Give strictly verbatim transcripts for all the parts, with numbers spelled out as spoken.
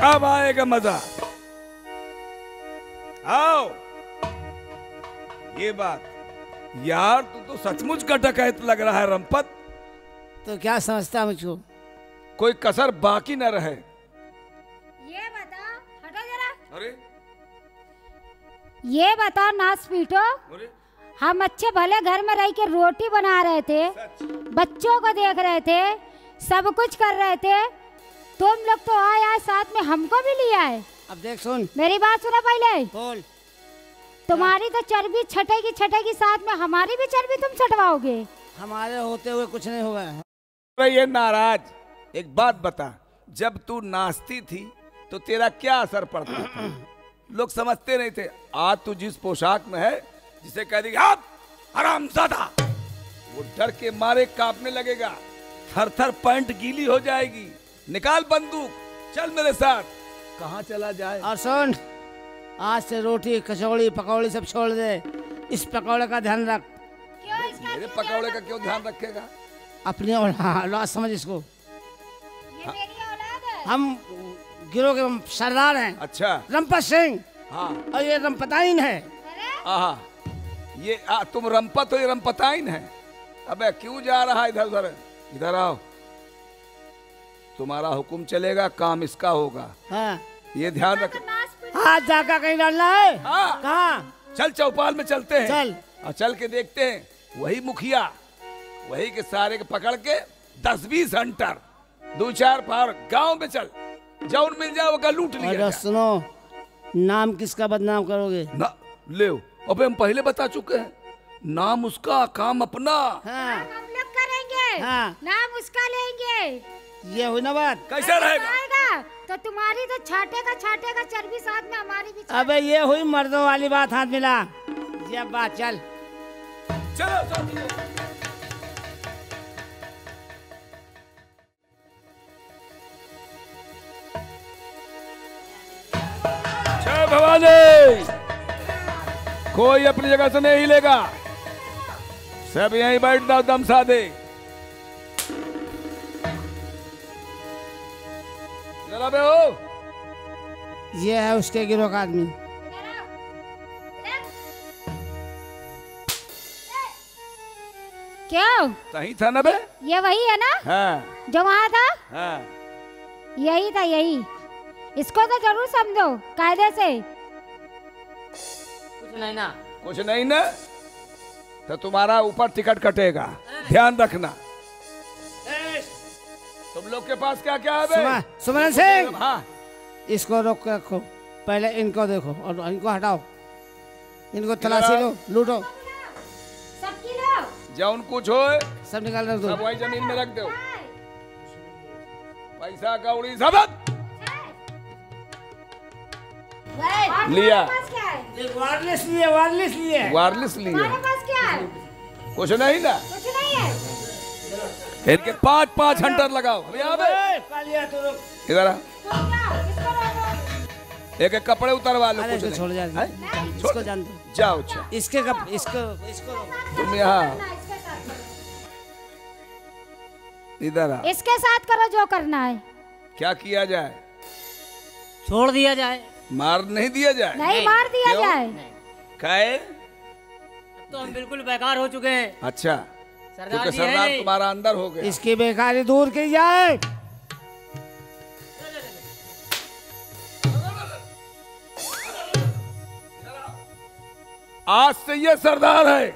अब आएगा मजा। आओ। ये बात यार, तू तो सचमुच का डकैत लग रहा है रंपत। तो क्या समझता मुझको? कोई कसर बाकी न रहे। ये बता, हटो जरा। अरे ये बता नास पीटो, अरे हम अच्छे भले घर में रह के रोटी बना रहे थे, बच्चों को देख रहे थे, सब कुछ कर रहे थे, तुम लोग तो आए आए साथ में हमको भी लिया है। अब देख सुन, मेरी बात सुनो पहले। बोल। तुम्हारी तो चर्बी छटेगी छटेगी, साथ में हमारी भी चर्बी तुम छटवाओगे। हमारे होते हुए कुछ नहीं होगा। अरे ये नाराज, एक बात बता, जब तू नाचती थी तो तेरा क्या असर पड़ता था? लोग समझते नहीं थे। आज तू जिस पोशाक में है, जिसे कह देगी आप हरामजादा, वो डर के मारे कांपने लगेगा, थर थर पैंट गीली हो जाएगी। निकाल बंदूक, चल मेरे साथ। कहाँ चला जाए? और सुन, आज से रोटी कचौड़ी पकौड़ी सब छोड़ दे, इस पकौड़े का ध्यान रख। क्यों इसका मेरे पकौड़े का क्यों ध्यान रखेगा? अपनी औलाद समझ इसको। ये मेरी औलाद है। हम गिरोह के सरदार हैं। अच्छा। रंपत सिंह। हाँ। और ये रंपताइन है। आहा, ये आ, तुम रंपत हो, ये रंपताइन है। अबे क्यों जा रहा है इधर उधर? इधर आओ, तुम्हारा हुक्म चलेगा, काम इसका होगा। हाँ। ये ध्यान रख। हाथ जाकर कहीं डालना है। हाँ। कहाँ? चल चौपाल में चलते हैं। चल। और चल के देखते हैं, वही मुखिया, वही के सारे के पकड़ के दस बीस हंटर, दो चार पार गांव में चल, जौन मिल जाए वो लूट लिया जाए। सुनो, नाम किसका बदनाम करोगे? ना ले, अबे हम पहले बता चुके हैं, नाम उसका, काम अपना। हाँ। हम लोग करेंगे। हाँ। नाम उसका लेंगे। ये हुई ना बात। कैसा रहेगा? आएगा तो तुम्हारी तो छाटेगा छाटेगा चर्बी, साथ में हमारी भी छाटेगा। अबे ये हुई मर्दों वाली बात, हाथ मिला। ये बात चल। चलो चलो। जय भवानी। कोई अपनी जगह से नहीं हिलेगा, सब यहीं बैठ जाओ, दम साधे। जरा बे हो। ये है उसके गिरोह का आदमी। क्यों? सही था ना बे? ये वही है ना? हाँ। जो वहाँ था? हाँ। यही था, यही। इसको तो जरूर समझो कायदे से। कुछ नहीं ना। कुछ नहीं ना, तो तुम्हारा ऊपर टिकट कटेगा, ध्यान रखना। तुम लोग के पास क्या क्या है बे? सुमन सिंह। हाँ। इसको रोक के रखो, पहले इनको देखो और इनको हटाओ, इनको तलाशी लो, लूटो। सबकी लो। जौन कुछ हो सब निकाल रख दो। सब वही जमीन में रख दो, पैसा कौड़ी सब लिया। वायरलेस लिए, वायरलेस लिए, वायरलेस लिए। तुम्हारे पास क्या है? कुछ नहीं ना। कुछ नहीं है। इनके पांच पांच हंटर लगाओ। अभी आ बे। इधर आ। तो क्या? किसको रोको? एक एक कपड़े उतरवा लो। अरे कुछ इसको छोड़ जा, नहीं। इसको जान दो। जाओ। अच्छा इसके कप, इसको इसको तुम यहाँ इसके साथ करो। इधर आ। इसके साथ करो जो करना है। क्या किया जाए? छोड़ दिया जाए। मार नहीं दिया जाए? नहीं मार दिया क्यों? जाए। काहे? तो हम बिल्कुल बेकार हो चुके हैं। अच्छा, सरदार क्योंकि जी है सरदार नहीं। तुम्हारा अंदर हो गया। इसकी बेकारी दूर की जाए। आज से ये सरदार है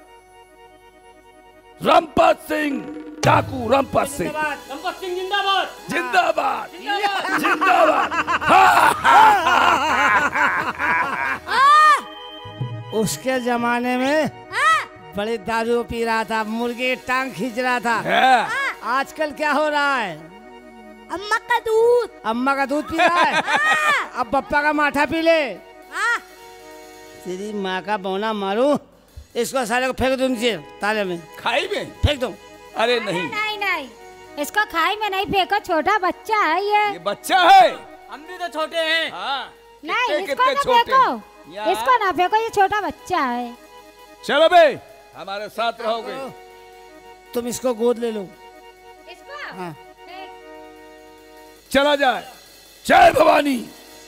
रंपत सिंह, डाकू रंपत सिंह। रंपत सिंह जिंदाबाद। जिंदाबाद जिंदाबाद। उसके जमाने में बड़ी दारू पी रहा था, मुर्गी टांग खींच रहा था। है। आजकल क्या हो रहा है? अम्मा का दूध। अम्मा का दूध पी रहा है। अब पप्पा का माठा पी ले। तेरी माँ का बौना मारू, इसको सारे को फेंक दो नीचे ताले में। खाई में फेंक दो। अरे नहीं, नहीं नहीं, इसको खाई में नहीं फेंको, छोटा बच्चा है ये। ये बच्चा है। हम भी तो छोटे हैं। हाँ। नहीं, कितने इसको ना कितने छोटे फेंको, यहाँ। इसको ना फेंको, ये छोटा बच्चा है। चलो बे, हमारे साथ रहोगे। तुम इसको गोद ले लो। इसको? हाँ। नहीं। चला जाए, जय भवानी।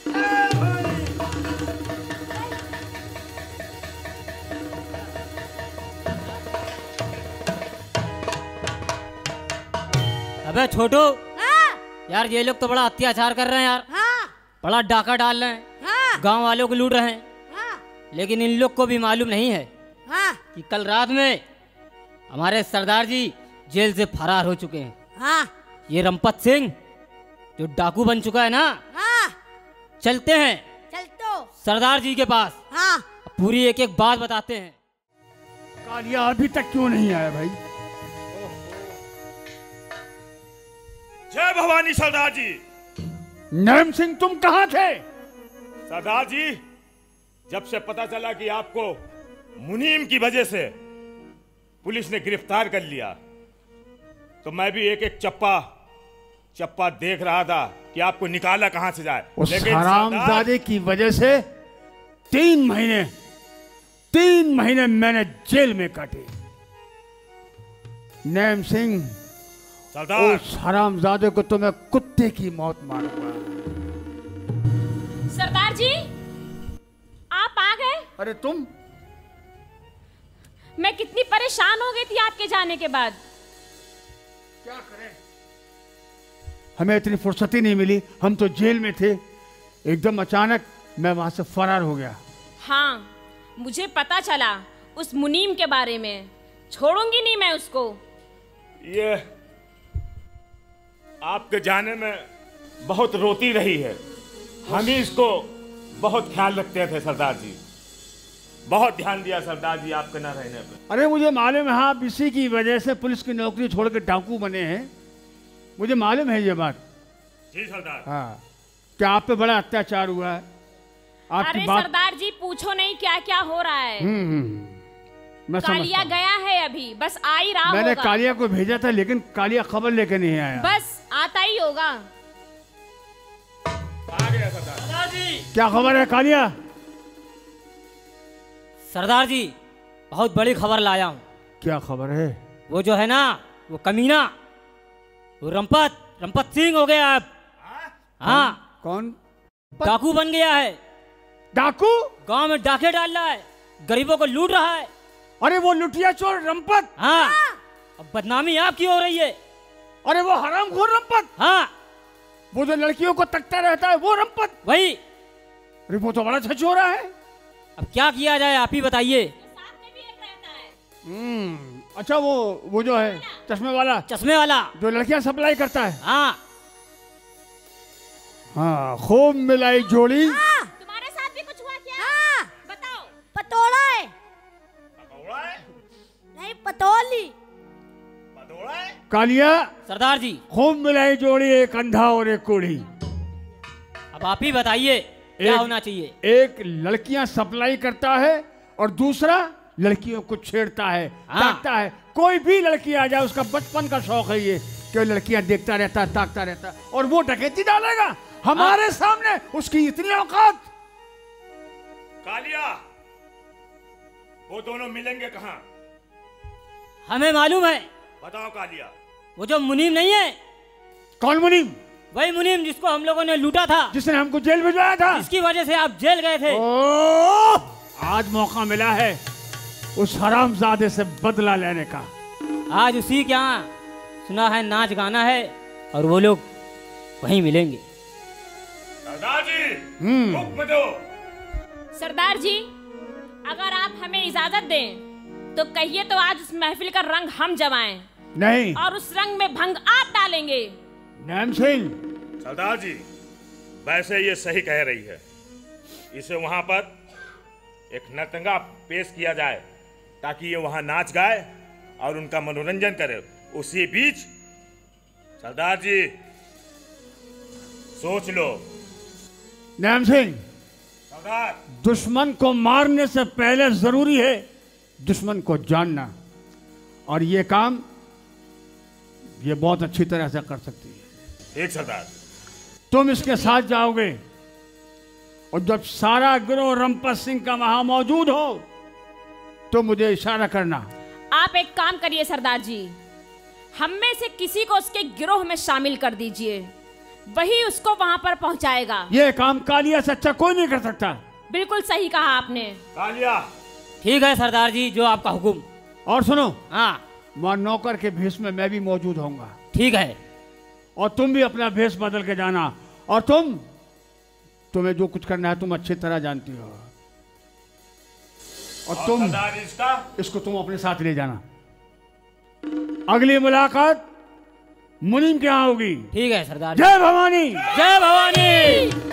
अबे छोटू, हाँ, यार ये लोग तो बड़ा अत्याचार कर रहे हैं यार, हाँ, बड़ा डाका डाल रहे हैं, हाँ, गांव वालों को लूट रहे हैं। हाँ, लेकिन इन लोग को भी मालूम नहीं है हाँ, कि कल रात में हमारे सरदार जी जेल से फरार हो चुके हैं। हाँ, ये रंपत सिंह जो डाकू बन चुका है ना, हाँ, चलते हैं चल तो, सरदार जी के पास, हाँ, पूरी एक एक बात बताते हैं। कालिया अभी तक क्यों नहीं आया भाई? जय भवानी सरदार जी। नैम सिंह तुम कहाँ थे? सरदार जी, जब से पता चला कि आपको मुनीम की वजह से पुलिस ने गिरफ्तार कर लिया, तो मैं भी एक एक चप्पा चप्पा देख रहा था कि आपको निकाला कहां से जाए। उस लेकिन हरामजादे की वजह से तीन महीने तीन महीने मैंने जेल में काटे। नैम सिंह, सरदार, उस हरामजादे को तो मैं कुत्ते की मौत मारूंगा। सरदार जी, आप आ गए। अरे तुम? मैं कितनी परेशान हो गई थी आपके जाने के बाद। क्या करें, हमें इतनी फुर्सत ही नहीं मिली। हम तो जेल में थे, एकदम अचानक मैं वहां से फरार हो गया। हाँ, मुझे पता चला उस मुनीम के बारे में। छोड़ूंगी नहीं मैं उसको। ये आपके जाने में बहुत रोती रही है। हम ही इसको बहुत ख्याल रखते थे सरदार जी, बहुत ध्यान दिया सरदार जी आपके न रहने पे। अरे मुझे मालूम है, आप इसी की वजह से पुलिस की नौकरी छोड़ के डाकू बने हैं। मुझे मालूम है ये बात। जी सरदार। हाँ, क्या आप पे बड़ा अत्याचार हुआ है? आपकी अरे बात। सरदार जी, पूछो नहीं क्या क्या हो रहा है। हम्म हम्म, मैं कालिया समझता हूँ। गया है अभी, बस आ ही रहा मैंने होगा। कालिया को भेजा था, लेकिन कालिया खबर लेके नहीं आया। बस आता ही होगा। आ गया सरदार। सरदार जी, क्या खबर है कालिया? सरदार जी, बहुत बड़ी खबर लाया हूँ। क्या खबर है? वो जो है ना, वो कमीना, वो रंपत रंपत सिंह हो गया अब। हाँ, कौन? डाकू बन गया है। डाकू? गांव में डाके डाल रहा है, गरीबों को लूट रहा है। अरे वो लुटिया चोर रंपत? हाँ, अब बदनामी आपकी हो रही है। अरे वो हरामखोर रंपत? हाँ, वो जो लड़कियों को तकता रहता है, वो रंपत? वही। अरे वो तो बड़ा छछोरा है। अब क्या किया जाए, आप ही बताइए। हम्म, अच्छा वो वो जो है चश्मे वाला, चश्मे वाला, जो लड़कियां सप्लाई करता है। हाँ, हाँ, खूब मिलाई जोड़ी। तुम्हारे साथ भी कुछ हुआ क्या? हाँ, बताओ। पतोड़ा है, पकौड़ा है? नहीं पतोली। पकौड़ा है? कालिया, सरदार जी, खूब मिलाई जोड़ी, एक अंधा और एक कोढ़ी। अब आप ही बताइए क्या एक- होना चाहिए। एक लड़कियां सप्लाई करता है और दूसरा लड़कियों को छेड़ता है, हाँ। ताकता है। कोई भी लड़की आ जाए, उसका बचपन का शौक है ये कि लड़कियां देखता रहता है, ताकता रहता है, और वो डकैती डालेगा हमारे हाँ। सामने। उसकी इतनी औकात। कालिया, वो दोनों मिलेंगे कहाँ? हमें मालूम है, बताओ कालिया। वो जो मुनीम नहीं है, कौन मुनीम? वही मुनीम जिसको हम लोगों ने लूटा था, जिसने हमको जेल भिजवाया था। जिसकी वजह से आप जेल गए थे। ओह, आज मौका मिला है उस हरामजादे से बदला लेने का। आज उसी के यहाँ सुना है नाच गाना है, और वो लोग वहीं मिलेंगे। सरदार जी, हम्म। हुक्म दो। सरदार जी, अगर आप हमें इजाजत दें तो कहिए तो आज उस महफिल का रंग हम जमाएं, नहीं, और उस रंग में भंग आप डालेंगे। नैम सिंह, सरदार जी, वैसे ये सही कह रही है। इसे वहां पर एक नतंगा पेश किया जाए ताकि ये वहां नाच गाए और उनका मनोरंजन करे। उसी बीच सरदार जी सोच लो। नैम सिंह, सरदार, दुश्मन को मारने से पहले जरूरी है दुश्मन को जानना, और ये काम ये बहुत अच्छी तरह से कर सकती है। एक सरदार। तुम इसके साथ जाओगे, और जब सारा गिरोह रंपत सिंह का वहां मौजूद हो तो मुझे इशारा करना। आप एक काम करिए सरदार जी, हम में से किसी को उसके गिरोह में शामिल कर दीजिए। वही उसको वहाँ पर पहुँचाएगा। ये काम कालिया से अच्छा कोई नहीं कर सकता। बिल्कुल सही कहा आपने। कालिया। ठीक है सरदार जी, जो आपका हुक्म। और सुनो, हाँ वहाँ नौकर के भेष में मैं भी मौजूद होऊंगा। ठीक है। और तुम भी अपना भेष बदल के जाना। और तुम तुम्हें जो कुछ करना है तुम अच्छी तरह जानती हो। और, और तुम इसका इसको तुम अपने साथ ले जाना। अगली मुलाकात मुनीम के यहाँ होगी। ठीक है सरदार जी। जय भवानी। जय भवानी।